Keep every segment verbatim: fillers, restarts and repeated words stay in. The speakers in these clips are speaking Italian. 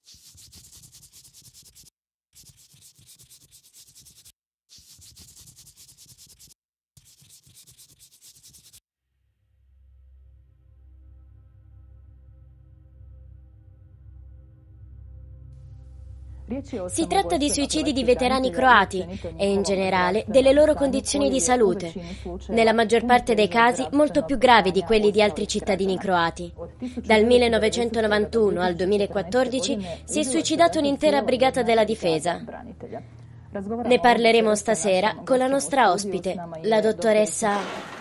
Si tratta di suicidi di veterani croati e, in generale, delle loro condizioni di salute, nella maggior parte dei casi molto più gravi di quelli di altri cittadini croati. Dal millenovecentonovantuno al duemilaquattordici si è suicidato un'intera brigata della difesa. Ne parleremo stasera con la nostra ospite, la dottoressa...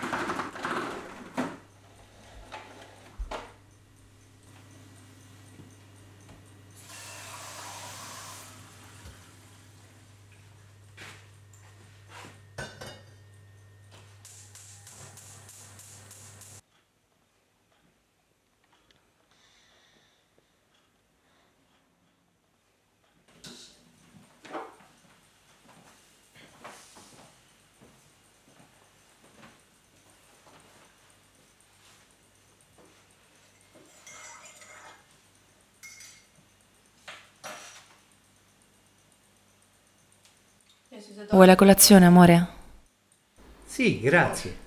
Vuoi la colazione, amore? Sì, grazie.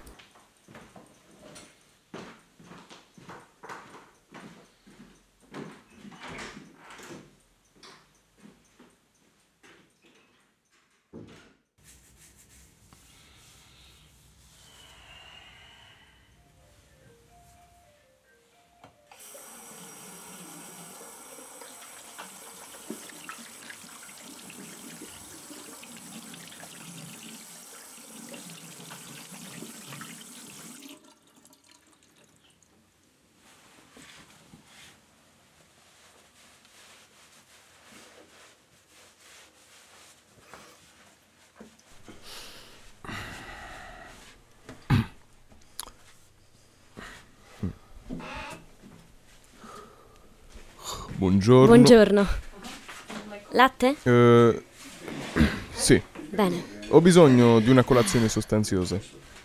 Buongiorno. Buongiorno. Latte? Eh, sì. Bene. Ho bisogno di una colazione sostanziosa.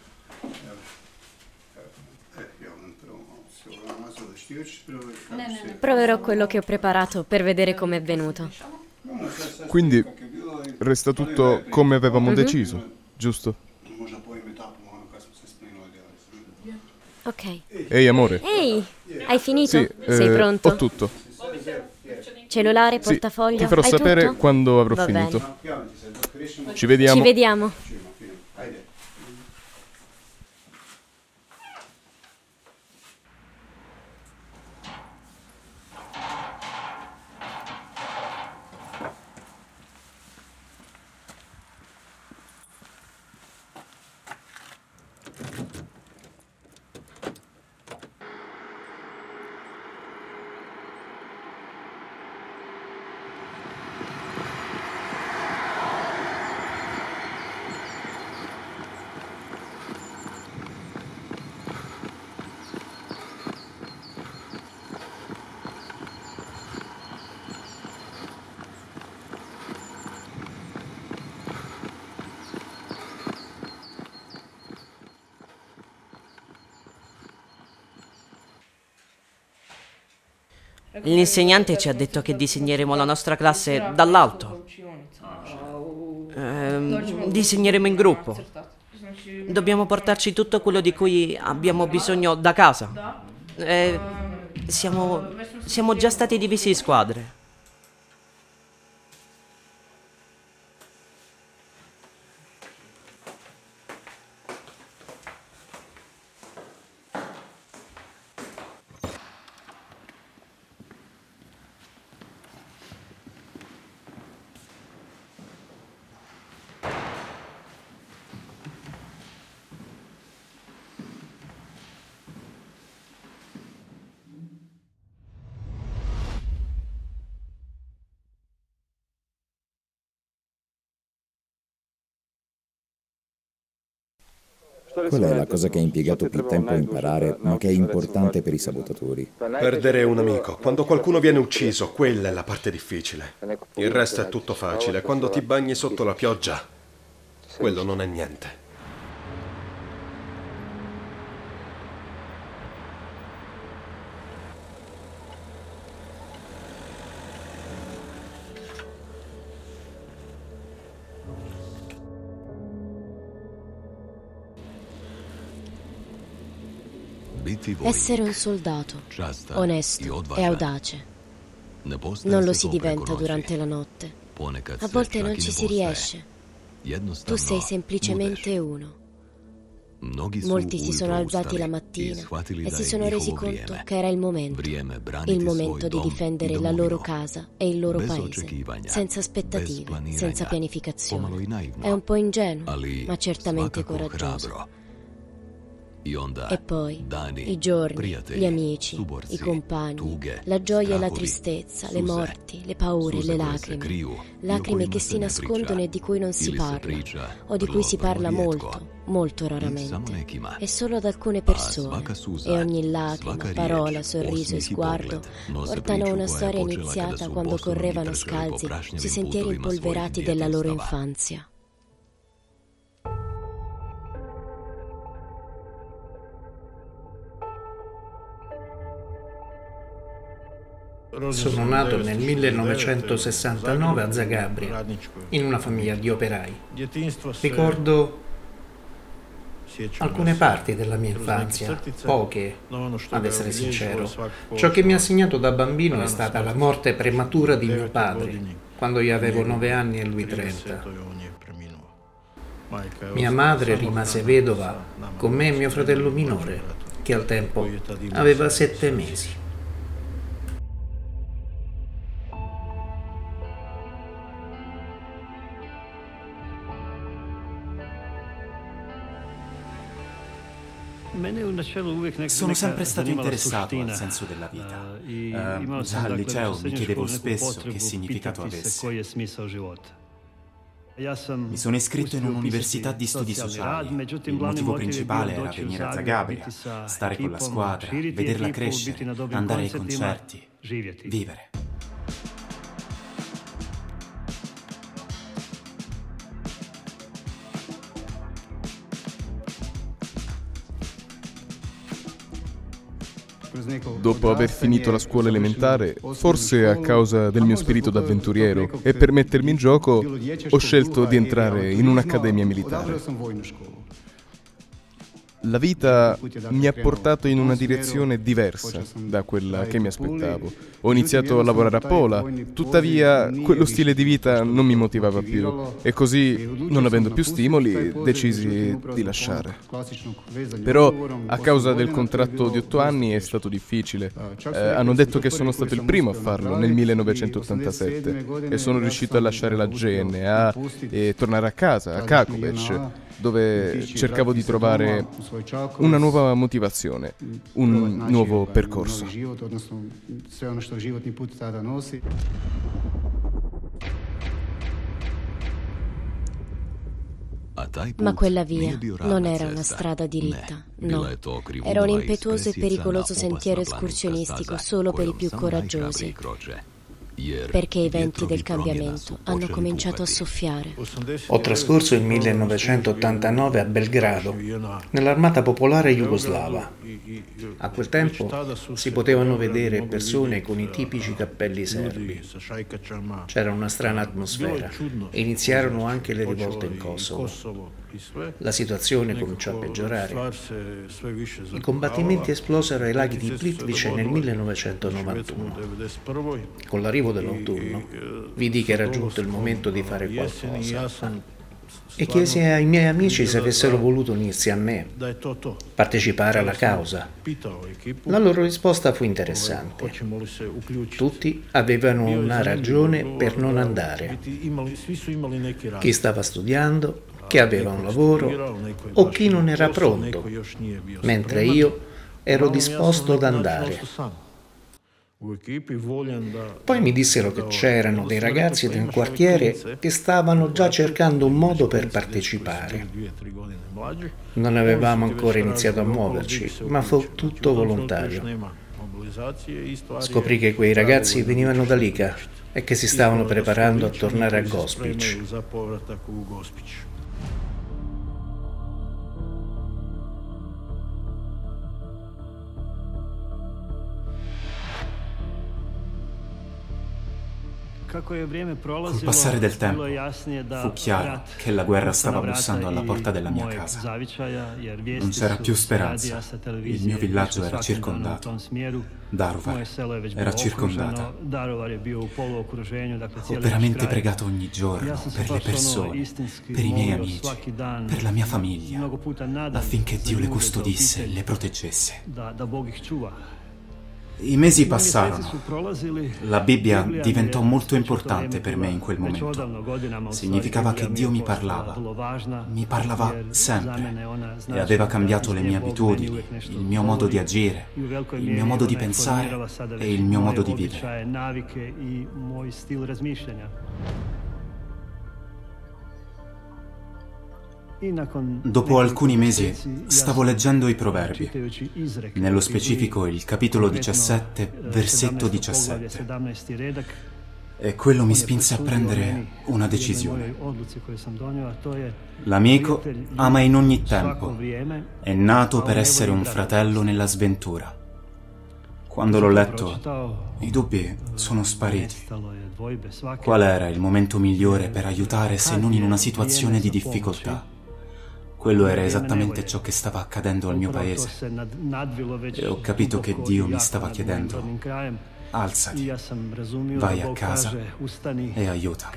Proverò quello che ho preparato per vedere com'è venuto. Quindi resta tutto come avevamo Mhm. deciso, giusto? Ok. Ehi, amore. Ehi, hai finito? Sì, Sei eh, pronto? ho tutto. Cellulare, Sì, portafoglio, ti farò hai sapere tutto? quando avrò Va finito. bene. Ci vediamo. Ci vediamo. L'insegnante ci ha detto che disegneremo la nostra classe dall'alto. Ehm, disegneremo in gruppo. Dobbiamo portarci tutto quello di cui abbiamo bisogno da casa. Eh, siamo, siamo già stati divisi in squadre. Qual è la cosa che ha impiegato più tempo a imparare, ma che è importante per i sabotatori? Perdere un amico. Quando qualcuno viene ucciso, quella è la parte difficile. Il resto è tutto facile. Quando ti bagni sotto la pioggia, quello non è niente. Essere un soldato, onesto e audace. Non lo si diventa durante la notte. A volte non ci si riesce. Tu sei semplicemente uno. Molti si sono alzati la mattina e si sono resi conto che era il momento, il momento di difendere la loro casa e il loro paese, senza aspettative, senza pianificazione. È un po' ingenuo, ma certamente coraggioso. E poi i giorni, gli amici, i compagni, la gioia e la tristezza, le morti, le paure, le lacrime. Lacrime che si nascondono e di cui non si parla, o di cui si parla molto, molto raramente, e solo ad alcune persone. E ogni lacrima, parola, sorriso e sguardo portano a una storia iniziata quando correvano scalzi sui sentieri impolverati della loro infanzia. Sono nato nel millenovecentosessantanove a Zagabria, in una famiglia di operai. Ricordo alcune parti della mia infanzia, poche, ad essere sincero. Ciò che mi ha segnato da bambino è stata la morte prematura di mio padre, quando io avevo nove anni e lui trenta. Mia madre rimase vedova con me e mio fratello minore, che al tempo aveva sette mesi. Sono sempre stato interessato al senso della vita. Uh, già al liceo mi chiedevo spesso che significato avesse. Mi sono iscritto in un'università di studi sociali. Il motivo principale era venire a Zagabria, stare con la squadra, vederla crescere, andare ai concerti, vivere. Dopo aver finito la scuola elementare, forse a causa del mio spirito d'avventuriero e per mettermi in gioco, ho scelto di entrare in un'accademia militare. La vita mi ha portato in una direzione diversa da quella che mi aspettavo. Ho iniziato a lavorare a Pola, tuttavia quello stile di vita non mi motivava più e così, non avendo più stimoli, decisi di lasciare. Però a causa del contratto di otto anni è stato difficile. Eh, hanno detto che sono stato il primo a farlo nel millenovecentottantasette e sono riuscito a lasciare la G N A e tornare a casa, a Kakovec, dove cercavo di trovare una nuova motivazione, un nuovo percorso. Ma quella via non era una strada diritta, no. Era un impetuoso e pericoloso sentiero escursionistico solo per i più coraggiosi. Perché i venti del cambiamento hanno cominciato a soffiare. Ho trascorso il millenovecentottantanove a Belgrado, nell'Armata Popolare Jugoslava. A quel tempo si potevano vedere persone con i tipici cappelli serbi. C'era una strana atmosfera e iniziarono anche le rivolte in Kosovo. La situazione cominciò a peggiorare. I combattimenti esplosero ai laghi di Plitvice nel millenovecentonovantuno. Con l'arrivo dell'autunno vidi che era giunto il momento di fare qualcosa e chiesi ai miei amici se avessero voluto unirsi a me, partecipare alla causa. La loro risposta fu interessante. Tutti avevano una ragione per non andare. Chi stava studiando, chi aveva un lavoro o chi non era pronto, mentre io ero disposto ad andare. Poi mi dissero che c'erano dei ragazzi del quartiere che stavano già cercando un modo per partecipare. Non avevamo ancora iniziato a muoverci, ma fu tutto volontario. Scoprì che quei ragazzi venivano da Lika e che si stavano preparando a tornare a Gospić. Col passare del tempo fu chiaro che la guerra stava bussando alla porta della mia casa. Non c'era più speranza. Il mio villaggio era circondato. Daruvar era circondata. Ho veramente pregato ogni giorno per le persone, per i miei amici, per la mia famiglia, affinché Dio le custodisse e le proteggesse. I mesi passarono. La Bibbia diventò molto importante per me in quel momento. Significava che Dio mi parlava. Mi parlava sempre. E aveva cambiato le mie abitudini, il mio modo di agire, il mio modo di pensare e il mio modo di vivere. Dopo alcuni mesi stavo leggendo i Proverbi, nello specifico il capitolo diciassette, versetto diciassette, e quello mi spinse a prendere una decisione. L'amico ama in ogni tempo, è nato per essere un fratello nella sventura. Quando l'ho letto, i dubbi sono spariti. Qual era il momento migliore per aiutare se non in una situazione di difficoltà? Quello era esattamente ciò che stava accadendo al mio paese. E ho capito che Dio mi stava chiedendo: alzati, vai a casa e aiuta.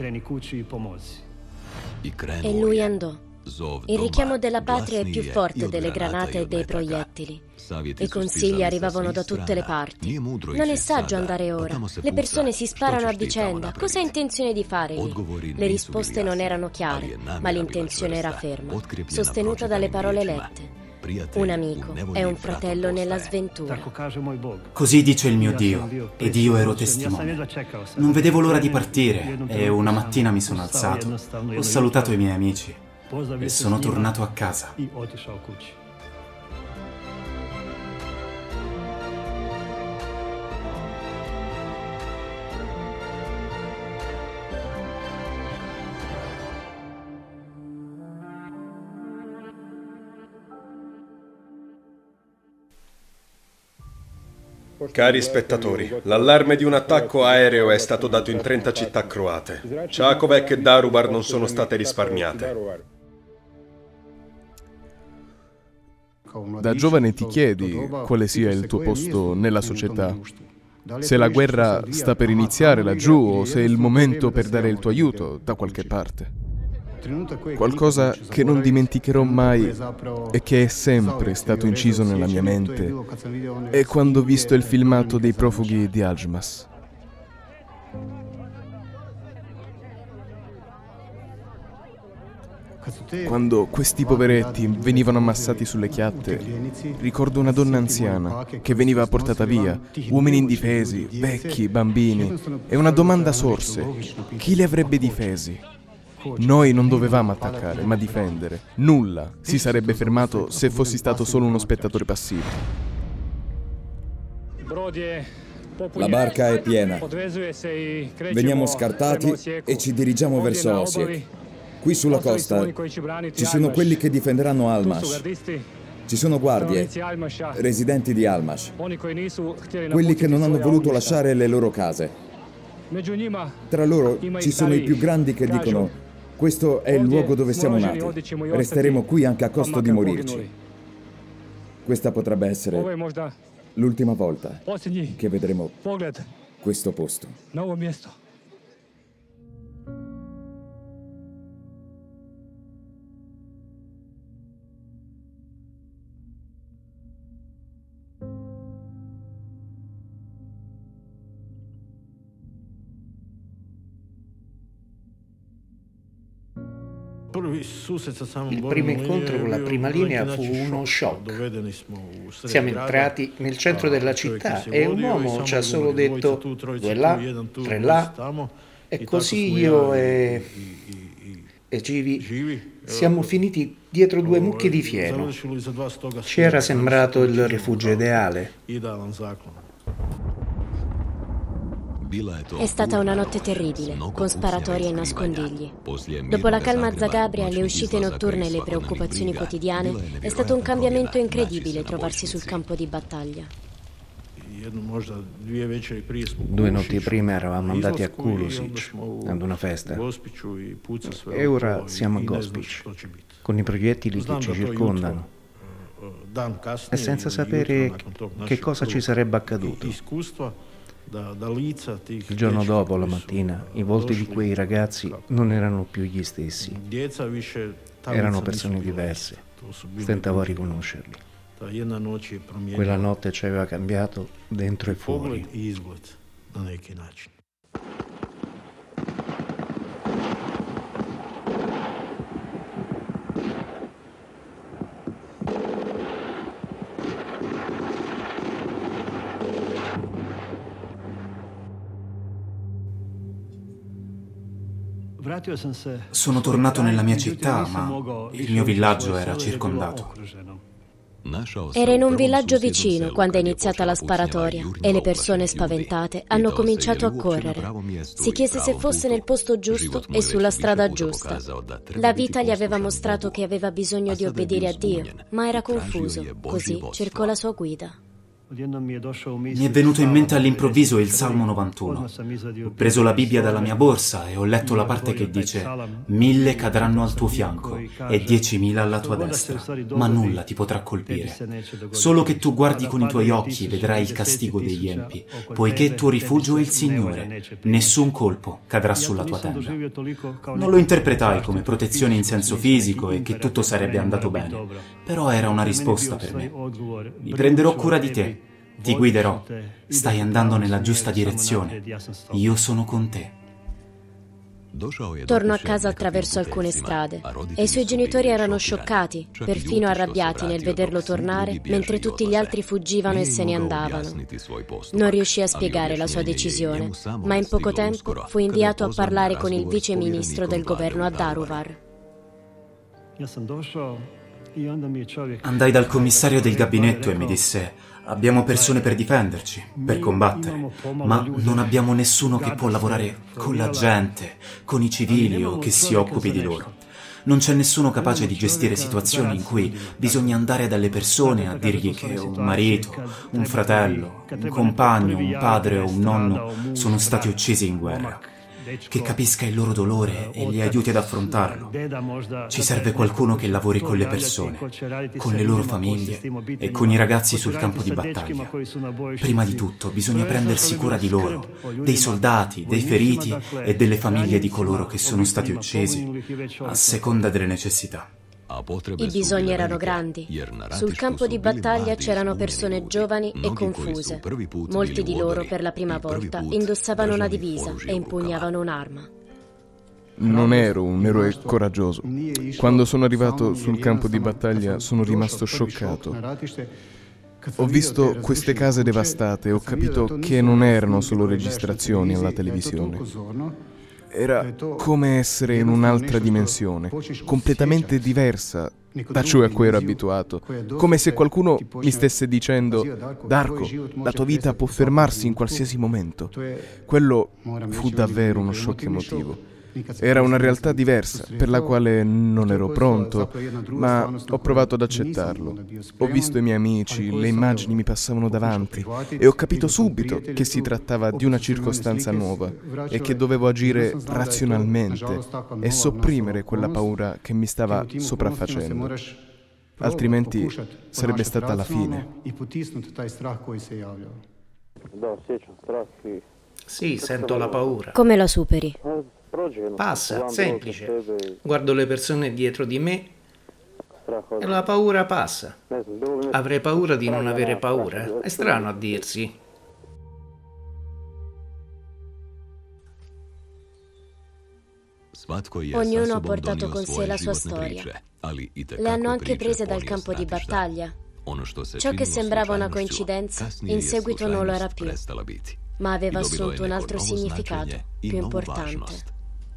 E lui andò. Il richiamo della patria è più forte delle granate e dei proiettili. I consigli arrivavano da tutte le parti. Non è saggio andare ora. Le persone si sparano a vicenda. Cosa hai intenzione di fare lì? Le risposte non erano chiare, ma l'intenzione era ferma, sostenuta dalle parole lette. Un amico è un fratello nella sventura. Così dice il mio Dio, ed io ero testimone. Non vedevo l'ora di partire e una mattina mi sono alzato, ho salutato i miei amici e sono tornato a casa. Cari spettatori, l'allarme di un attacco aereo è stato dato in trenta città croate. Čakovec e Daruvar non sono state risparmiate. Da giovane ti chiedi quale sia il tuo posto nella società. Se la guerra sta per iniziare laggiù o se è il momento per dare il tuo aiuto da qualche parte. Qualcosa che non dimenticherò mai e che è sempre stato inciso nella mia mente è quando ho visto il filmato dei profughi di Alžmas. Quando questi poveretti venivano ammassati sulle chiatte, ricordo una donna anziana che veniva portata via, uomini indifesi, vecchi, bambini, e una domanda sorse: chi li avrebbe difesi? Noi non dovevamo attaccare, ma difendere. Nulla si sarebbe fermato se fossi stato solo uno spettatore passivo. La barca è piena. Veniamo scartati e ci dirigiamo verso Osijek. Qui sulla costa ci sono quelli che difenderanno Almash. Ci sono guardie, residenti di Almash, quelli che non hanno voluto lasciare le loro case. Tra loro ci sono i più grandi che dicono: questo è il luogo dove siamo nati, resteremo qui anche a costo di morirci. Questa potrebbe essere l'ultima volta che vedremo questo posto. Il primo incontro con la prima linea fu uno shock. Siamo entrati nel centro della città e un uomo ci ha solo detto due là, tre là, e così io e, e Givi siamo finiti dietro due mucchi di fieno. Ci era sembrato il rifugio ideale. È stata una notte terribile, con sparatorie e nascondigli. Dopo la calma a Zagabria, le uscite notturne e le preoccupazioni quotidiane, è stato un cambiamento incredibile trovarsi sul campo di battaglia. Due notti prima eravamo andati a Kulosic, ad una festa, e ora siamo a Gospic, con i proiettili che ci circondano, e senza sapere che cosa ci sarebbe accaduto. Il giorno dopo, la mattina, i volti di quei ragazzi non erano più gli stessi. Erano persone diverse. Stentavo a riconoscerli. Quella notte ci aveva cambiato dentro e fuori. Sono tornato nella mia città, ma il mio villaggio era circondato. Era in un villaggio vicino quando è iniziata la sparatoria e le persone spaventate hanno cominciato a correre. Si chiese se fosse nel posto giusto e sulla strada giusta. La vita gli aveva mostrato che aveva bisogno di obbedire a Dio, ma era confuso, così cercò la sua guida. Mi è venuto in mente all'improvviso il Salmo novantuno. Ho preso la Bibbia dalla mia borsa e ho letto la parte che dice: mille cadranno al tuo fianco e diecimila alla tua destra, ma nulla ti potrà colpire. Solo che tu guardi con i tuoi occhi vedrai il castigo degli empi, poiché il tuo rifugio è il Signore. Nessun colpo cadrà sulla tua tenda. Non lo interpretai come protezione in senso fisico e che tutto sarebbe andato bene, però era una risposta per me. Mi prenderò cura di te. Ti guiderò, stai andando nella giusta direzione, io sono con te. Tornò a casa attraverso alcune strade e i suoi genitori erano scioccati, perfino arrabbiati nel vederlo tornare mentre tutti gli altri fuggivano e se ne andavano. Non riuscì a spiegare la sua decisione, ma in poco tempo fu inviato a parlare con il vice ministro del governo a Daruvar. Andai dal commissario del gabinetto e mi disse: abbiamo persone per difenderci, per combattere, ma non abbiamo nessuno che può lavorare con la gente, con i civili o che si occupi di loro. Non c'è nessuno capace di gestire situazioni in cui bisogna andare dalle persone a dirgli che un marito, un fratello, un compagno, un padre o un nonno sono stati uccisi in guerra. Che capisca il loro dolore e li aiuti ad affrontarlo. Ci serve qualcuno che lavori con le persone, con le loro famiglie e con i ragazzi sul campo di battaglia. Prima di tutto bisogna prendersi cura di loro, dei soldati, dei feriti e delle famiglie di coloro che sono stati uccisi, a seconda delle necessità. I bisogni erano grandi. Sul campo di battaglia c'erano persone giovani e confuse. Molti di loro per la prima volta indossavano una divisa e impugnavano un'arma. Non ero un eroe coraggioso. Quando sono arrivato sul campo di battaglia sono rimasto scioccato. Ho visto queste case devastate e ho capito che non erano solo registrazioni alla televisione. Era come essere in un'altra dimensione, completamente diversa da ciò a cui ero abituato. Come se qualcuno mi stesse dicendo: Darko, la tua vita può fermarsi in qualsiasi momento. Quello fu davvero uno shock emotivo. Era una realtà diversa, per la quale non ero pronto, ma ho provato ad accettarlo. Ho visto i miei amici, le immagini mi passavano davanti e ho capito subito che si trattava di una circostanza nuova e che dovevo agire razionalmente e sopprimere quella paura che mi stava sopraffacendo. Altrimenti sarebbe stata la fine. Sì, sento la paura. Come la superi? Passa, semplice. Guardo le persone dietro di me e la paura passa. Avrei paura di non avere paura? È strano a dirsi. Ognuno ha portato con sé la sua storia. Le hanno anche prese dal campo di battaglia. Ciò che sembrava una coincidenza, in seguito non lo era più, ma aveva assunto un altro significato, più importante.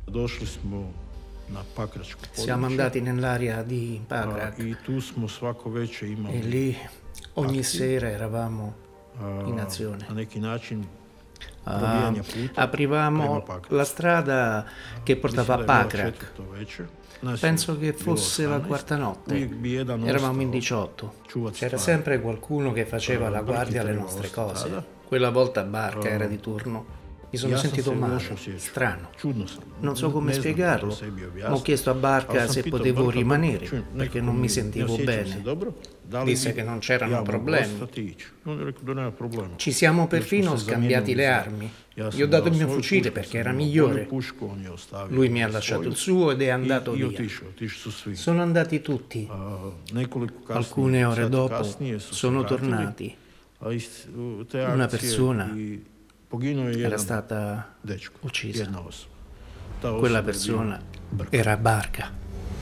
Siamo andati nell'area di Pakrak e lì ogni sera eravamo in azione. Uh, aprivamo la strada che portava a Pakrak. Penso che fosse la quarta notte. Eravamo in diciotto. C'era sempre qualcuno che faceva la guardia alle nostre cose. Quella volta Barca era di turno. Mi sono sentito male, strano. Non so come spiegarlo, ma ho chiesto a Barca se potevo rimanere, perché non mi sentivo bene. Disse che non c'erano problemi. Ci siamo perfino scambiati le armi. Gli ho dato il mio fucile perché era migliore. Lui mi ha lasciato il suo ed è andato via. Sono andati tutti. Alcune ore dopo sono tornati. Una persona era stata uccisa. Quella persona era Barca.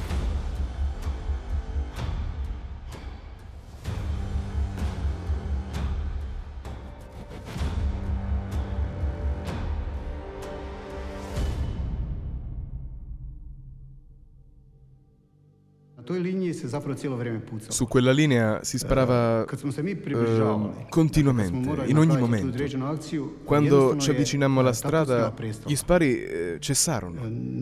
Su quella linea si sparava eh, continuamente, in ogni momento. Quando ci avvicinammo alla strada, gli spari eh, cessarono.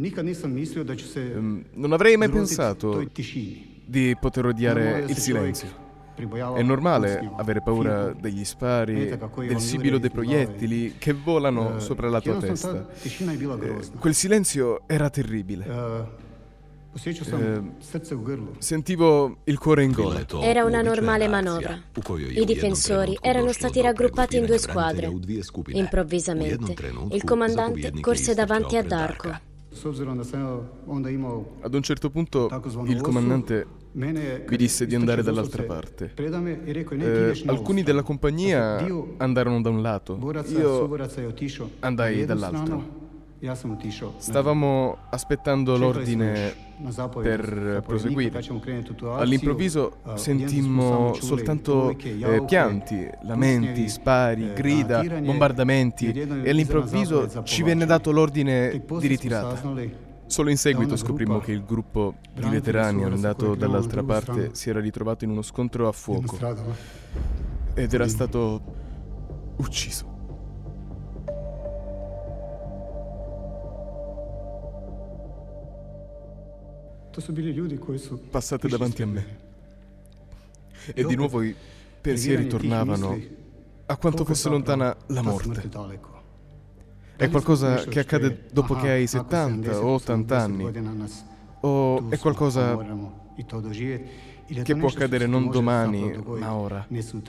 Eh, non avrei mai pensato di poter odiare il silenzio. È normale avere paura degli spari, del sibilo dei proiettili che volano sopra la tua testa. Eh, quel silenzio era terribile. Eh, sentivo il cuore in gola. Era una normale manovra. I difensori erano stati raggruppati in due squadre. Improvvisamente, il comandante corse davanti a Darko. Ad un certo punto il comandante mi disse di andare dall'altra parte. Eh, alcuni della compagnia andarono da un lato, io andai dall'altro. Stavamo aspettando l'ordine per proseguire. All'improvviso sentimmo soltanto eh, pianti, lamenti, spari, grida, bombardamenti e all'improvviso ci venne dato l'ordine di ritirata. Solo in seguito scoprimmo che il gruppo di veterani andato dall'altra parte si era ritrovato in uno scontro a fuoco ed era stato ucciso. Passate davanti a me e di nuovo i pensieri tornavano a quanto fosse lontana la morte. È qualcosa che accade dopo che hai settanta o ottanta anni, o è qualcosa che può accadere non domani, ma ora.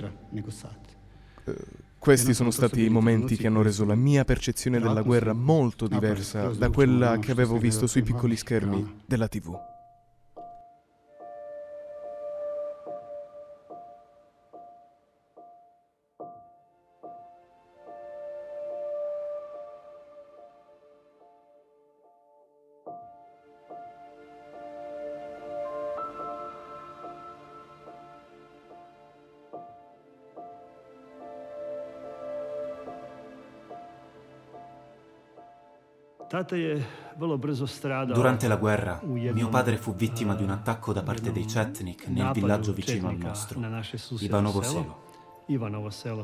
Questi sono stati i momenti che hanno reso la mia percezione della guerra molto diversa da quella che avevo visto sui piccoli schermi della tivù. Durante la guerra, mio padre fu vittima di un attacco da parte dei Chetnik nel villaggio vicino al nostro, Ivanovo Selo.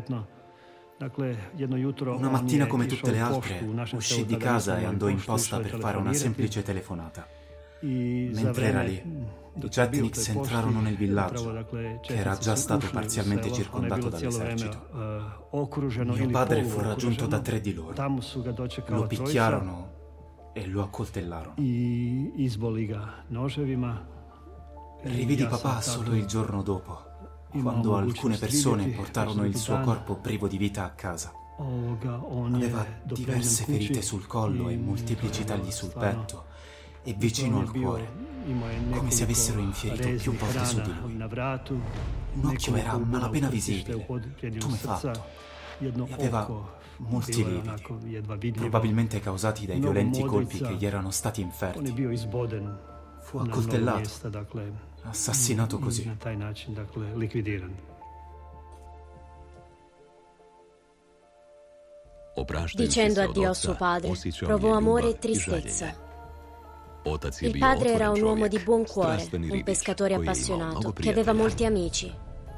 Una mattina come tutte le altre, uscì di casa e andò in posta per fare una semplice telefonata. Mentre era lì, i Chetniks entrarono nel villaggio, che era già stato parzialmente circondato dall'esercito. Mio padre fu raggiunto da tre di loro. Lo picchiarono e lo accoltellarono. Rividi papà solo il giorno dopo, quando alcune persone portarono il suo corpo privo di vita a casa. Aveva diverse ferite sul collo e molteplici tagli sul petto e vicino al cuore, come se avessero infierito più volte su di lui. Un occhio era a malapena visibile, tumefatto, e aveva molti lividi, probabilmente causati dai violenti colpi che gli erano stati inferti. Fu accoltellato, assassinato così. Dicendo addio a suo padre, provò amore e tristezza. Il padre era un uomo di buon cuore, un pescatore appassionato, che aveva molti amici.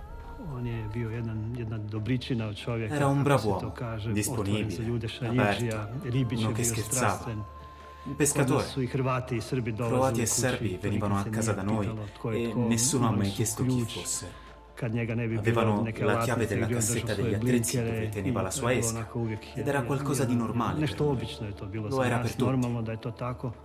Era un bravo uomo, disponibile, aperto, uno che scherzava. Un pescatore. Croati e serbi venivano a casa da noi e nessuno ha mai chiesto chi fosse. Avevano la chiave della cassetta degli attrezzi dove teneva la sua esca ed era qualcosa di normale per lui. Lo era per tutti.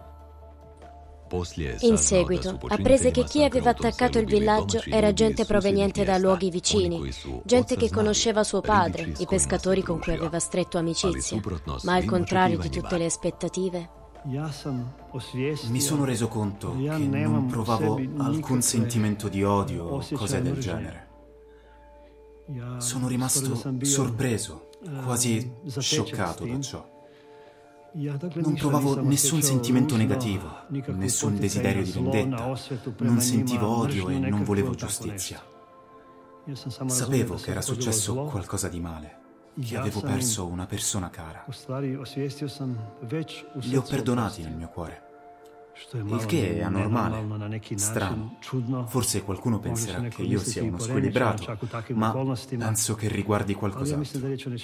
In seguito, apprese che chi aveva attaccato il villaggio era gente proveniente da luoghi vicini, gente che conosceva suo padre, i pescatori con cui aveva stretto amicizia, ma al contrario di tutte le aspettative. Mi sono reso conto che non provavo alcun sentimento di odio o cose del genere. Sono rimasto sorpreso, quasi scioccato da ciò. Non provavo nessun sentimento negativo, nessun desiderio di vendetta, non sentivo odio e non volevo giustizia. Sapevo che era successo qualcosa di male, che avevo perso una persona cara. Li ho perdonati nel mio cuore, il che è anormale, strano. Forse qualcuno penserà che io sia uno squilibrato, ma penso che riguardi qualcos'altro.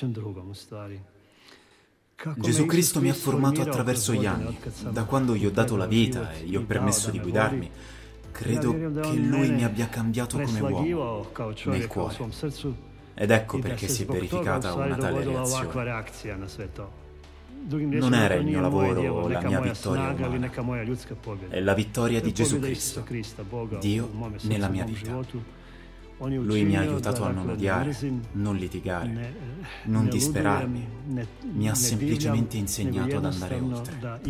Gesù Cristo mi ha formato attraverso gli anni, da quando gli ho dato la vita e gli ho permesso di guidarmi. Credo che Lui mi abbia cambiato come uomo, nel cuore. Ed ecco perché si è verificata una tale reazione. Non era il mio lavoro o la mia vittoria umana, è la vittoria di Gesù Cristo, Dio nella mia vita. Lui mi ha aiutato a non odiare, non litigare, non disperarmi. Mi ha semplicemente insegnato ad andare oltre.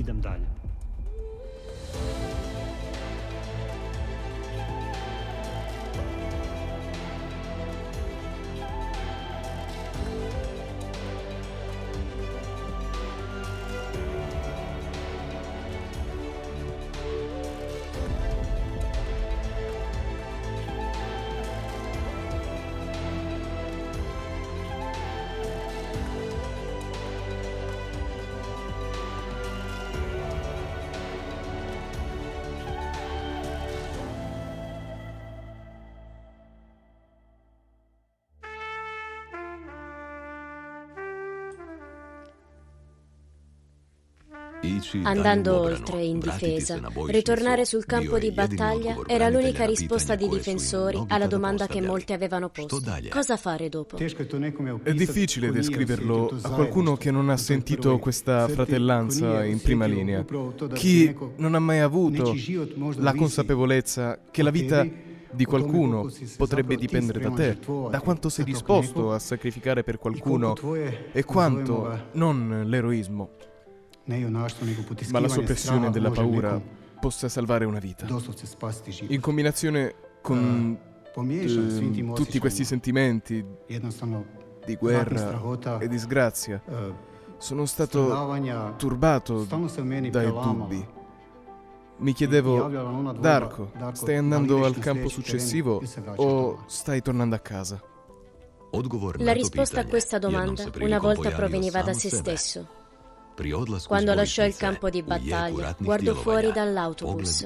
Andando oltre in difesa, ritornare sul campo di battaglia era l'unica risposta dei difensori alla domanda che molti avevano posto. Cosa fare dopo? È difficile descriverlo a qualcuno che non ha sentito questa fratellanza in prima linea, chi non ha mai avuto la consapevolezza che la vita di qualcuno potrebbe dipendere da te, da quanto sei disposto a sacrificare per qualcuno e quanto non l'eroismo, ma la soppressione della paura possa salvare una vita. In combinazione con eh, tutti questi sentimenti di guerra e disgrazia, sono stato turbato dai dubbi. Mi chiedevo, Darko, stai andando al campo successivo o stai tornando a casa? La risposta a questa domanda una volta proveniva da se stesso. Quando lasciò il campo di battaglia, guardò fuori dall'autobus.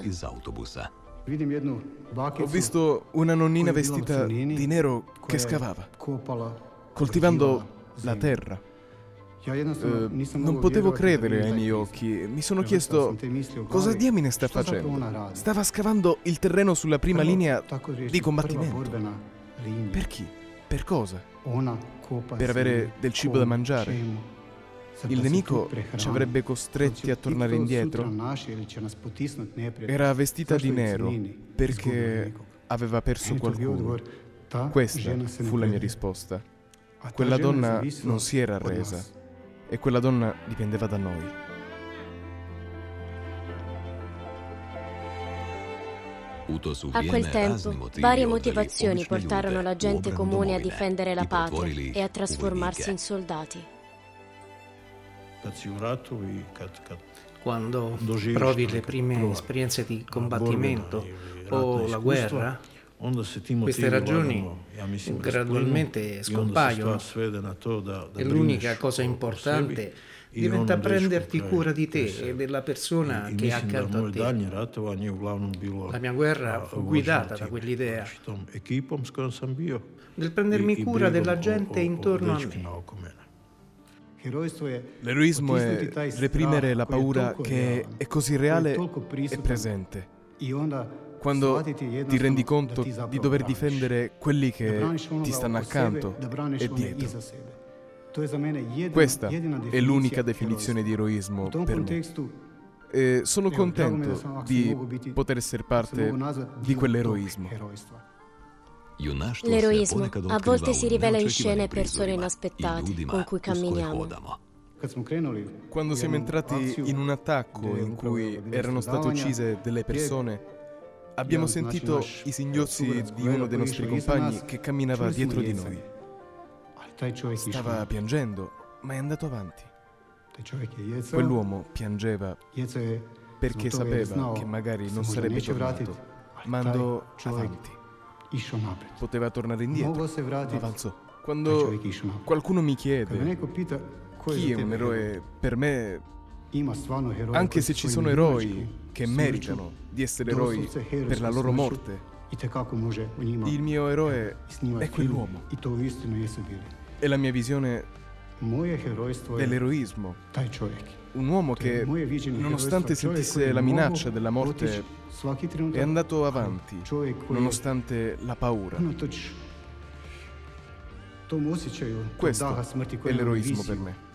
Ho visto una nonnina vestita di nero che scavava, coltivando la terra. Eh, non potevo credere ai miei occhi. Mi sono chiesto cosa diamine sta facendo. Stava scavando il terreno sulla prima linea di combattimento. Per chi? Per cosa? Per avere del cibo da mangiare? Il nemico ci avrebbe costretti a tornare indietro. Era vestita di nero perché aveva perso qualcuno. Questa fu la mia risposta. Quella donna non si era arresa e quella donna dipendeva da noi. A quel tempo, varie motivazioni portarono la gente comune a difendere la patria e a trasformarsi in soldati. Quando provi le prime esperienze di combattimento o la guerra, queste ragioni gradualmente scompaiono e l'unica cosa importante diventa prenderti cura di te e della persona che è accanto a te. La mia guerra fu guidata da quell'idea del prendermi cura della gente intorno a me. L'eroismo è reprimere la paura che è così reale e presente. quando ti rendi conto di dover difendere quelli che ti stanno accanto e dietro. Questa è l'unica definizione di eroismo per me. E sono contento di poter essere parte di quell'eroismo. L'eroismo a volte si rivela in scene e persone inaspettate con cui camminiamo. Quando siamo entrati in un attacco in cui erano state uccise delle persone, abbiamo sentito i singhiozzi di uno dei nostri compagni che camminava dietro di noi. Stava piangendo, ma è andato avanti. Quell'uomo piangeva perché sapeva che magari non sarebbe tornato, ma andò avanti. Poteva tornare indietro, ma avanzò. Quando qualcuno mi chiede chi è un eroe per me, anche se ci sono eroi che meritano di essere eroi per la loro morte, il mio eroe è quell'uomo. È la mia visione dell'eroismo. Un uomo che, nonostante sentisse la minaccia della morte, è andato avanti, nonostante la paura. Questo è l'eroismo per me.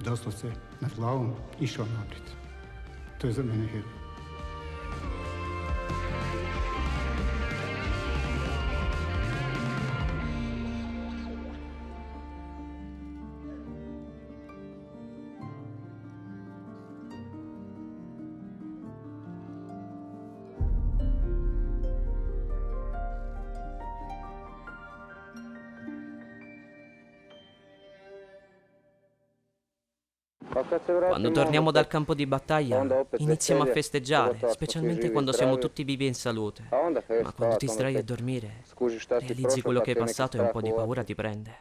Quando torniamo dal campo di battaglia, iniziamo a festeggiare, specialmente quando siamo tutti vivi e in salute. Ma quando ti sdrai a dormire, realizzi quello che hai passato e un po' di paura ti prende.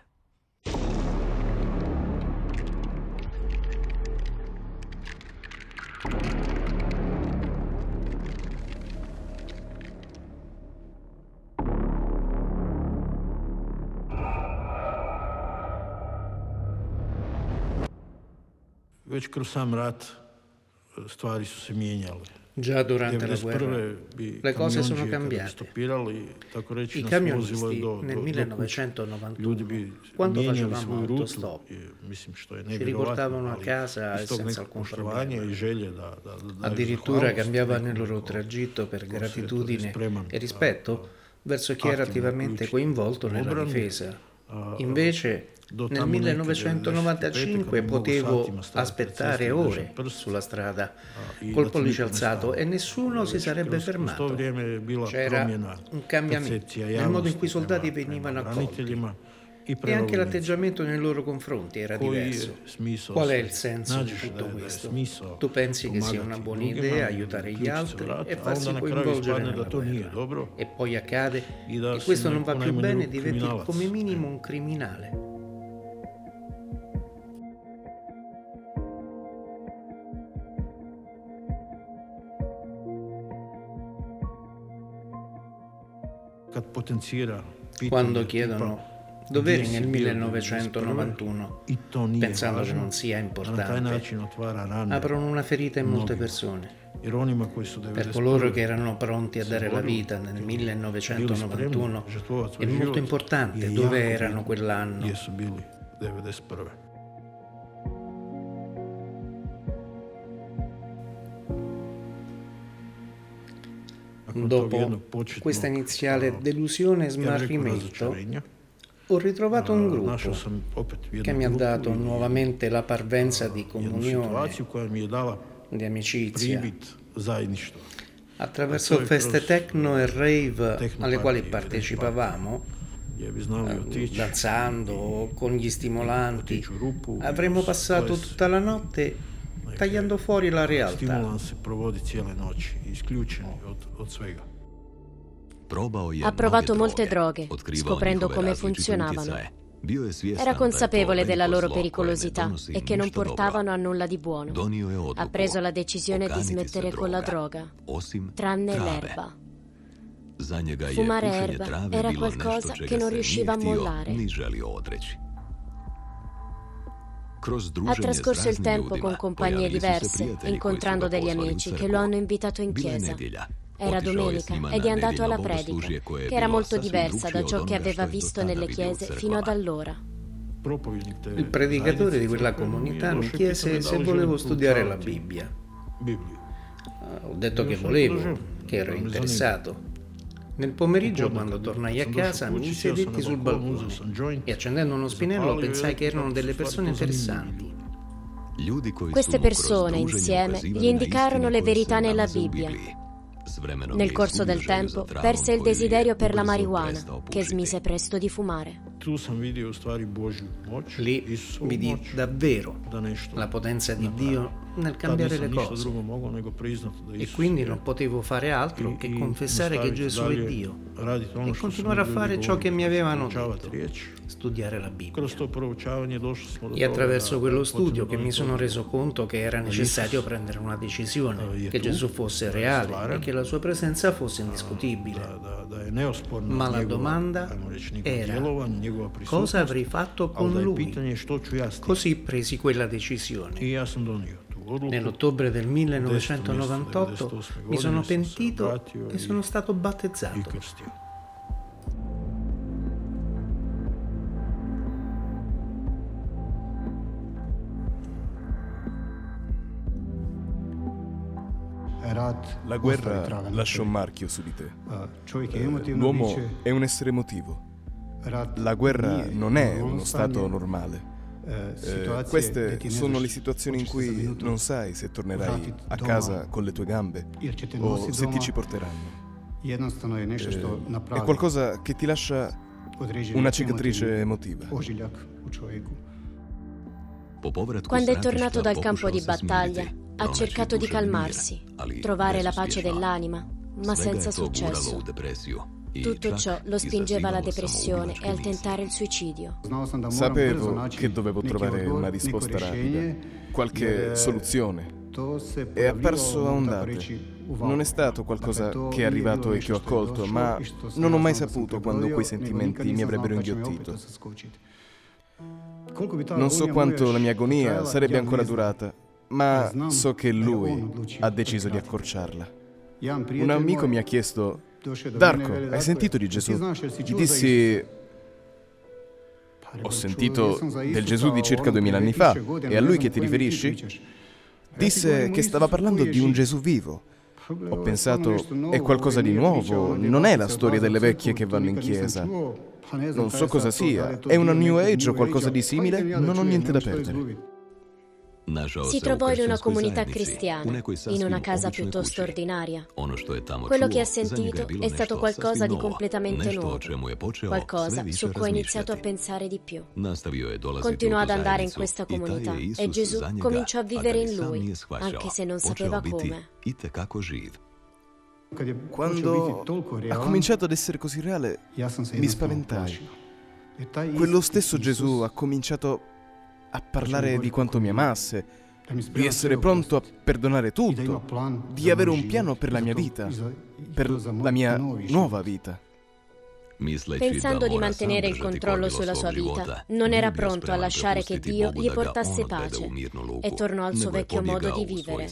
Già durante la guerra le cose sono cambiate. I camionisti nel millenovecentonovantuno, quando facevamo autostop, ci riportavano a casa e senza alcun problema. Addirittura cambiavano il loro tragitto per gratitudine e rispetto verso chi era attivamente coinvolto nella difesa. Invece nel millenovecentonovantacinque potevo aspettare ore sulla strada col pollice alzato e nessuno si sarebbe fermato. C'era un cambiamento nel modo in cui i soldati venivano accolti e anche l'atteggiamento nei loro confronti era diverso. Qual è il senso di tutto questo? Tu pensi che sia una buona idea aiutare gli altri e farsi coinvolgere nella guerra, e poi accade che questo non va più bene e diventi come minimo un criminale. Quando chiedono dove eri nel millenovecentonovantuno, pensando che non sia importante, aprono una ferita in molte persone. Per coloro che erano pronti a dare la vita nel millenovecentonovantuno, è molto importante dove erano quell'anno. Dopo questa iniziale delusione e smarrimento, ho ritrovato un gruppo che mi ha dato nuovamente la parvenza di comunione, di amicizia. Attraverso feste techno e rave alle quali partecipavamo, danzando con gli stimolanti, avremmo passato tutta la notte tagliando fuori la realtà. Ha provato molte droghe, scoprendo come funzionavano. Era consapevole della loro pericolosità e che non portavano a nulla di buono. Ha preso la decisione di smettere con la droga, tranne l'erba. Fumare erba era qualcosa che non riusciva a mollare. Ha trascorso il tempo con compagnie diverse, incontrando degli amici che lo hanno invitato in chiesa. Era domenica ed è andato alla predica, che era molto diversa da ciò che aveva visto nelle chiese fino ad allora. Il predicatore di quella comunità mi chiese se volevo studiare la Bibbia. Ho detto che volevo, che ero interessato. Nel pomeriggio, quando tornai a casa, mi sedetti sul balcone e accendendo uno spinello pensai che erano delle persone interessanti. Queste persone insieme gli indicarono le verità nella Bibbia. Nel corso del tempo perse il desiderio per la marijuana, che smise presto di fumare. Lì vidi davvero la potenza di Dio nel cambiare le cose, e quindi non potevo fare altro che confessare che Gesù è Dio e continuare a fare ciò che mi avevano detto, studiare la Bibbia. E attraverso quello studio che mi sono reso conto che era necessario prendere una decisione, che Gesù fosse reale e che la sua presenza fosse indiscutibile. Ma la domanda era: cosa avrei fatto con lui? Così presi quella decisione. Nell'ottobre del millenovecentonovantotto mi sono pentito e sono stato battezzato. La guerra lascia un marchio su di te. L'uomo è un essere emotivo. La guerra non è uno stato normale. Eh, queste sono le situazioni in cui non sai se tornerai a casa con le tue gambe o se ti ci porteranno. Eh, è qualcosa che ti lascia una cicatrice emotiva. Quando è tornato dal campo di battaglia, ha cercato di calmarsi, trovare la pace dell'anima, ma senza successo. Tutto ciò lo spingeva alla depressione e al tentare il suicidio. Sapevo che dovevo trovare una risposta rapida, qualche soluzione. È apparso a ondate. Non è stato qualcosa che è arrivato e che ho accolto, ma non ho mai saputo quando quei sentimenti mi avrebbero inghiottito. Non so quanto la mia agonia sarebbe ancora durata, ma so che lui ha deciso di accorciarla. Un amico mi ha chiesto: Darko, hai sentito di Gesù? Gli dissi: ho sentito del Gesù di circa duemila anni fa. È a lui che ti riferisci? Disse che stava parlando di un Gesù vivo. Ho pensato: è qualcosa di nuovo, non è la storia delle vecchie che vanno in chiesa. Non so cosa sia, è una New Age o qualcosa di simile, non ho niente da perdere. Si trovò in una comunità cristiana, in una casa piuttosto ordinaria. Quello che ha sentito è stato qualcosa di completamente nuovo, qualcosa su cui ha iniziato a pensare di più. Continuò ad andare in questa comunità e Gesù cominciò a vivere in lui, anche se non sapeva come. Quando ha cominciato ad essere così reale, mi spaventai. Quello stesso Gesù ha cominciato a parlare di quanto mi amasse, di essere pronto a perdonare tutto, di avere un piano per la mia vita, per la mia nuova vita. Pensando di mantenere il controllo sulla sua vita, non era pronto a lasciare che Dio gli portasse pace e tornò al suo vecchio modo di vivere.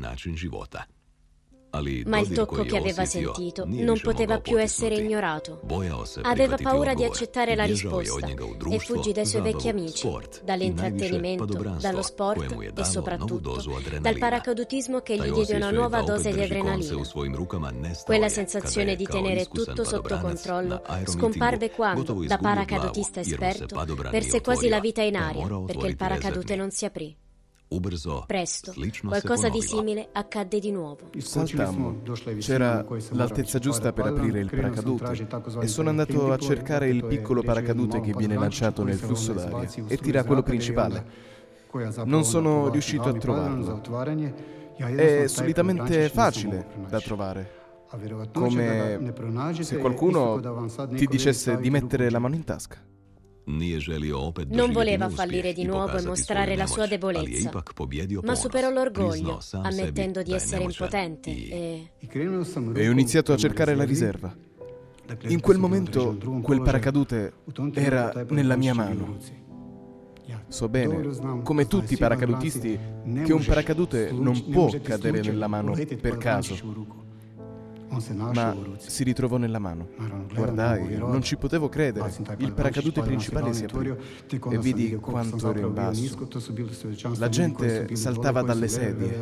Ma il tocco che aveva sentito non poteva più essere ignorato. Aveva paura di accettare la risposta e fuggì dai suoi vecchi amici, dall'intrattenimento, dallo sport e soprattutto dal paracadutismo che gli diede una nuova dose di adrenalina. Quella sensazione di tenere tutto sotto controllo scomparve quando, da paracadutista esperto, perse quasi la vita in aria perché il paracadute non si aprì. Presto, qualcosa di simile accadde di nuovo. Saltammo. C'era l'altezza giusta per aprire il paracadute e sono andato a cercare il piccolo paracadute che viene lanciato nel flusso d'aria e tira quello principale. Non sono riuscito a trovarlo. È solitamente facile da trovare, come se qualcuno ti dicesse di mettere la mano in tasca. Non voleva fallire di nuovo e mostrare la sua debolezza, ma superò l'orgoglio, ammettendo di essere impotente e... E ho iniziato a cercare la riserva. In quel momento, quel paracadute era nella mia mano. So bene, come tutti i paracadutisti, che un paracadute non può cadere nella mano per caso. ma si ritrovò nella mano. Guardai, non ci potevo credere. Il paracadute principale si aprì e vidi quanto ero in basso. La gente saltava dalle sedie.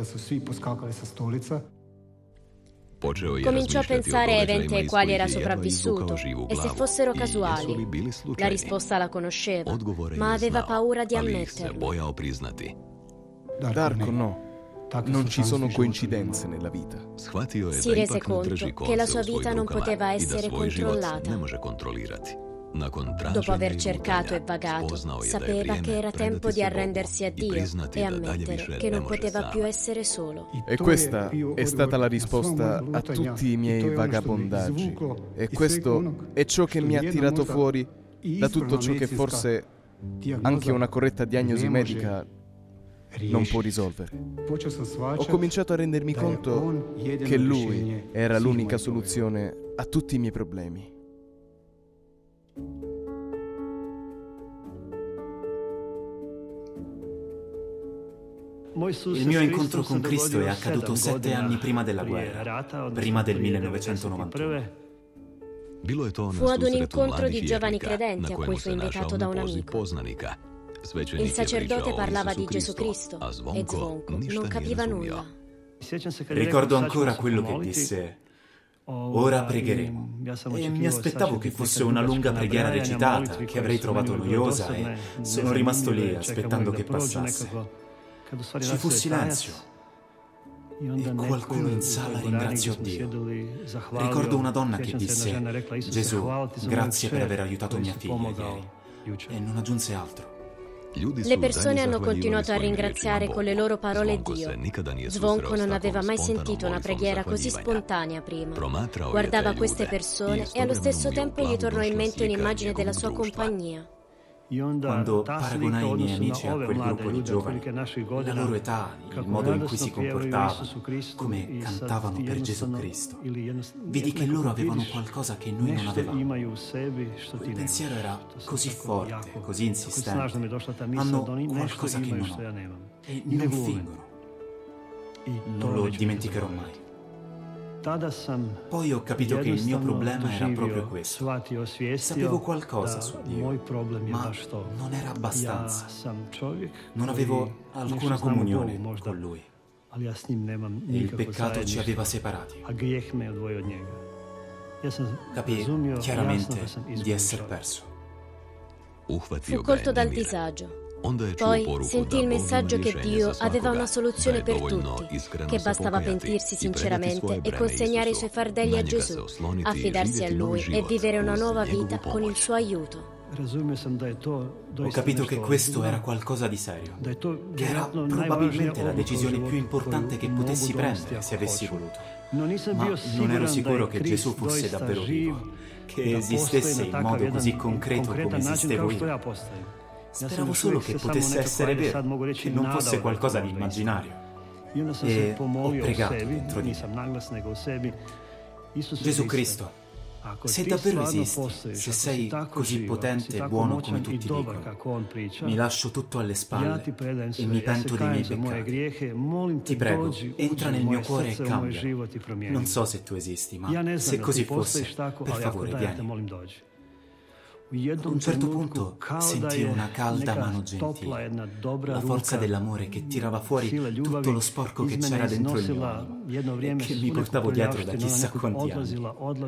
Cominciò a pensare a eventi ai quali era sopravvissuto e se fossero casuali. La risposta la conosceva, ma aveva paura di ammetterlo. Darko no. Non ci sono coincidenze nella vita. Si rese conto che la sua vita non poteva essere controllata. Dopo aver cercato e vagato, sapeva che era tempo di arrendersi a Dio e ammettere che non poteva più essere solo. E questa è stata la risposta a tutti i miei vagabondaggi. E questo è ciò che mi ha tirato fuori da tutto ciò che forse anche una corretta diagnosi medica non può risolvere. Ho cominciato a rendermi conto che Lui era l'unica soluzione a tutti i miei problemi. Il mio incontro con Cristo è accaduto sette anni prima della guerra, prima del millenovecentonovantuno. Fu ad un incontro di giovani credenti a cui fu invitato da un amico. Il sacerdote parlava di Gesù Cristo e Zvonko non capiva nulla. Ricordo ancora quello che disse: ora pregheremo. E mi aspettavo che fosse una lunga preghiera recitata, che avrei trovato noiosa, e sono rimasto lì aspettando che passasse. Ci fu silenzio e qualcuno in sala ringraziò Dio. Ricordo una donna che disse: Gesù, grazie per aver aiutato mia figlia ieri, e non aggiunse altro. Le persone hanno continuato a ringraziare con le loro parole Dio. Zvonko non aveva mai sentito una preghiera così spontanea prima. Guardava queste persone e allo stesso tempo gli tornò in mente un'immagine della sua compagnia. Quando paragonai i miei amici a quel gruppo di giovani, la loro età, il modo in cui si comportavano, come cantavano per Gesù Cristo, vidi che loro avevano qualcosa che noi non avevamo. Il pensiero era così forte, così insistente. Hanno qualcosa che non ho e non fingono. Non lo dimenticherò mai. Poi ho capito che il mio problema era proprio questo. Sapevo qualcosa su Dio, ma non era abbastanza. Non avevo alcuna comunione con Lui. E il peccato ci aveva separati. Capii chiaramente di essere perso. Fu colto dal disagio. Poi sentì il messaggio che Dio aveva una soluzione per tutti, che bastava pentirsi sinceramente e consegnare i suoi fardelli a Gesù, affidarsi a Lui e vivere una nuova vita con il suo aiuto. Ho capito che questo era qualcosa di serio, che era probabilmente la decisione più importante che potessi prendere se avessi voluto. Ma non ero sicuro che Gesù fosse davvero vivo, che esistesse in modo così concreto come esistevo io. Speravo solo che potesse essere vero, che non fosse qualcosa di immaginario. E ho pregato dentro di me: Gesù Cristo, se davvero esisti, se sei così potente e buono come tutti dicono, mi lascio tutto alle spalle e mi pento dei miei peccati. Ti prego, entra nel mio cuore e cambia. Non so se tu esisti, ma se così fosse, per favore, vieni. Ad un certo punto sentii una calda mano gentile, la forza dell'amore che tirava fuori tutto lo sporco che c'era dentro il mio animo e che mi portavo dietro da chissà quanti anni.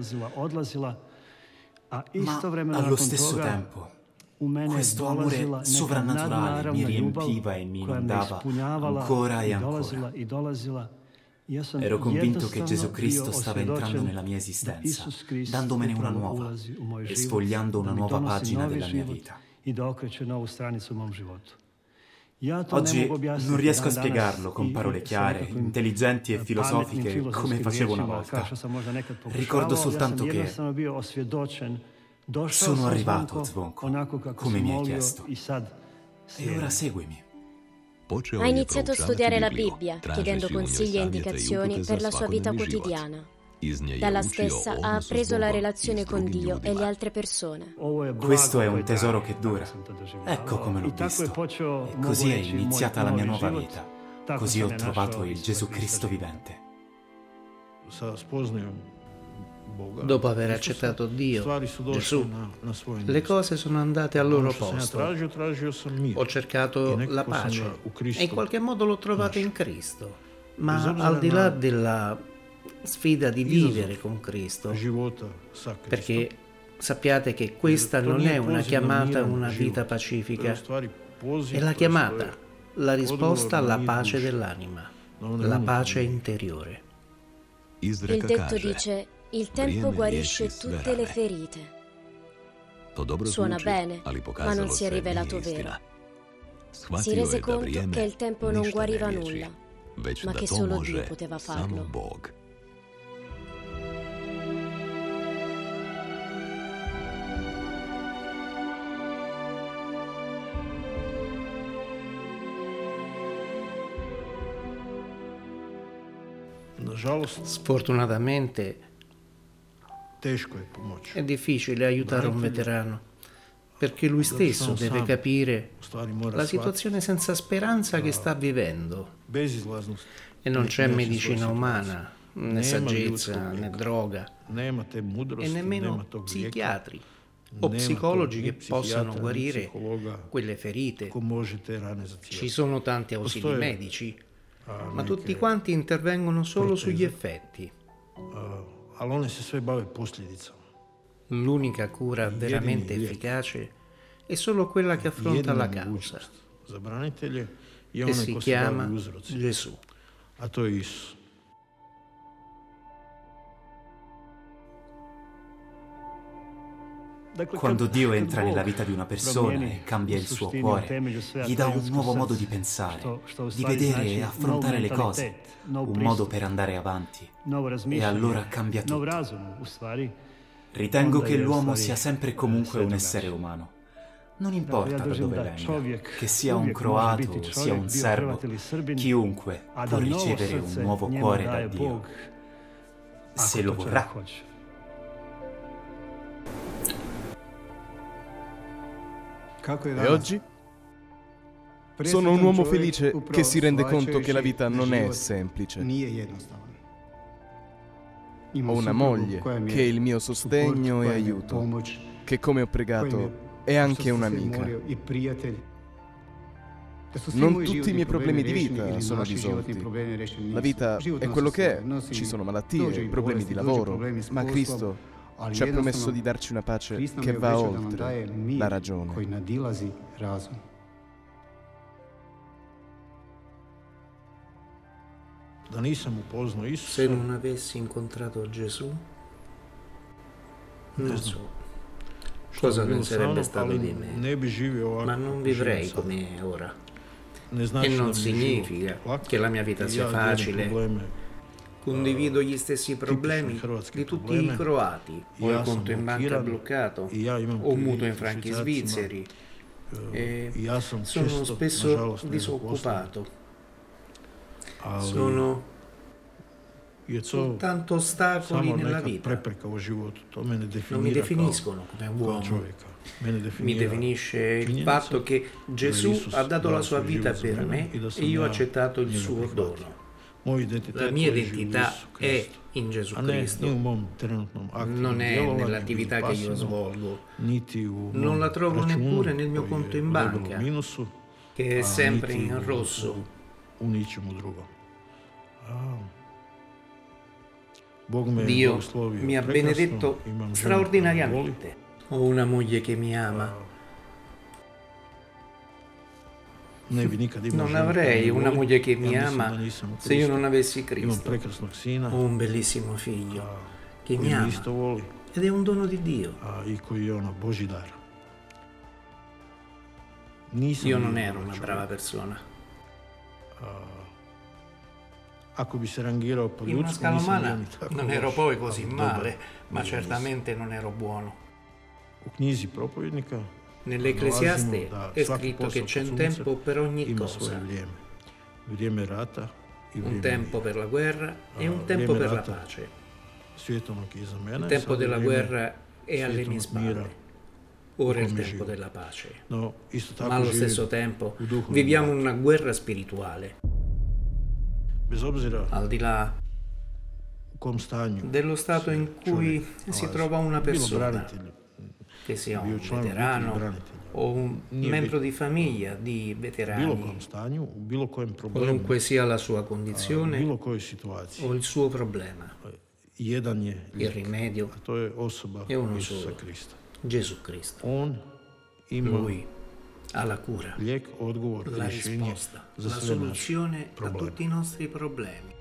Ma allo stesso tempo questo amore sovrannaturale mi riempiva e mi inondava ancora e ancora. Ero convinto che Gesù Cristo stava entrando nella mia esistenza, dandomene una nuova e sfogliando una nuova pagina della mia vita. Oggi non riesco a spiegarlo con parole chiare, intelligenti e filosofiche come facevo una volta. Ricordo soltanto che sono arrivato, Zvonko, come mi hai chiesto. E ora seguimi. Ha iniziato a studiare la Bibbia, chiedendo consigli e indicazioni per la sua vita quotidiana. Dalla stessa ha appreso la relazione con Dio e le altre persone. Questo è un tesoro che dura. Ecco come l'ho visto. E così è iniziata la mia nuova vita. Così ho trovato il Gesù Cristo vivente. Dopo aver accettato Dio, Gesù, le cose sono andate al loro posto. Ho cercato la pace e in qualche modo l'ho trovata in Cristo. Ma al di là della sfida di vivere con Cristo, perché sappiate che questa non è una chiamata a una vita pacifica, è la chiamata, la risposta alla pace dell'anima, la pace interiore. Il detto dice: il tempo guarisce tutte le ferite. Suona bene, ma non si è rivelato vero. Si rese conto che il tempo non guariva nulla, ma che solo Dio poteva farlo. Sfortunatamente è difficile aiutare un veterano, perché lui stesso deve capire la situazione senza speranza che sta vivendo. E non c'è medicina umana, né saggezza, né droga, e nemmeno psichiatri o psicologi che possano guarire quelle ferite. Ci sono tanti ausili medici, ma tutti quanti intervengono solo sugli effetti. L'unica cura veramente efficace è solo quella che affronta la causa, e si chiama Gesù. Quando Dio entra nella vita di una persona e cambia il suo cuore, gli dà un nuovo modo di pensare, di vedere e affrontare le cose, un modo per andare avanti, e allora cambia tutto. Ritengo che l'uomo sia sempre e comunque un essere umano. Non importa da dove venga, che sia un croato o sia un serbo, chiunque può ricevere un nuovo cuore da Dio, se lo vorrà. E oggi? Sono un uomo felice che si rende conto che la vita non è semplice. Ho una moglie che è il mio sostegno e aiuto, che come ho pregato è anche un'amica. Non tutti i miei problemi di vita sono risolti. La vita è quello che è. Ci sono malattie, problemi di lavoro, ma Cristo ci ha promesso di darci una pace che va oltre la ragione. Se non avessi incontrato Gesù, non so cosa ne sarebbe stato di me, ma non vivrei come è ora. E non significa che la mia vita sia facile. Condivido gli stessi problemi di tutti i croati. Ho il conto in banca bloccato, ho un mutuo in franchi svizzeri e sono spesso disoccupato. Sono soltanto ostacoli nella vita. Non mi definiscono come uomo. Mi definisce il fatto che Gesù ha dato la sua vita per me e io ho accettato il suo dono. La mia identità è in Gesù Cristo, non è nell'attività che io svolgo, non la trovo neppure nel mio conto in banca, che è sempre in rosso. Dio mi ha benedetto straordinariamente. Ho una moglie che mi ama. Non avrei una moglie che mi ama se io non avessi Cristo. Ho un bellissimo figlio che mi ama ed è un dono di Dio. Io non ero una brava persona. In una scala umana non ero poi così male, ma certamente non ero buono. Nell'Ecclesiaste è scritto che c'è un tempo per ogni cosa. Un tempo per la guerra e un tempo per la pace. Il tempo della guerra è alle mie spalle. Ora è il tempo della pace. Ma allo stesso tempo viviamo una guerra spirituale. Al di là dello stato in cui si trova una persona, che sia un veterano o un membro di famiglia di veterani, qualunque sia la sua condizione o il suo problema. Il rimedio è uno solo, Gesù Cristo. Lui ha la cura, la risposta, la soluzione a tutti i nostri problemi.